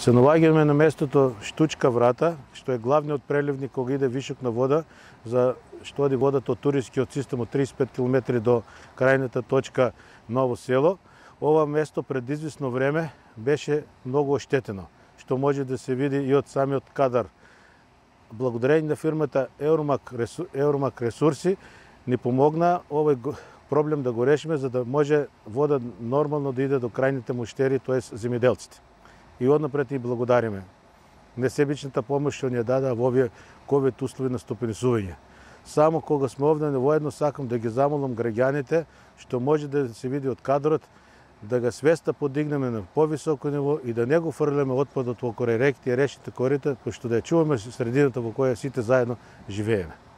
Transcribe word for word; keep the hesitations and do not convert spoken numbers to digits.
Се наоѓаме на местото Штучка врата, што е главниот преливник кога иде вишок на вода, за што оди водата од Турискиот систем од триесет и пет километри до крајната точка Ново село. Ова место пред известно време беше многу оштетено, што може да се види и од самиот кадар. Благодарение на фирмата Евромак Ресурси ни помогна овој проблем да го решиме, за да може вода нормално да иде до крајните муштери, тоест земјоделците. И однапред и благодариме несебичната помош што ни ја дадаа во овие ковид услови на стопанисување. Само кога сме овде воедно сакам да ги замолам граѓаните, што може да се види од кадрот, да ga свеста подигнеме на повисоко ниво и да не го фрлеме отпадот во крај реките и речните корита, пошто да ја чуваме средината во која сите заедно живееме.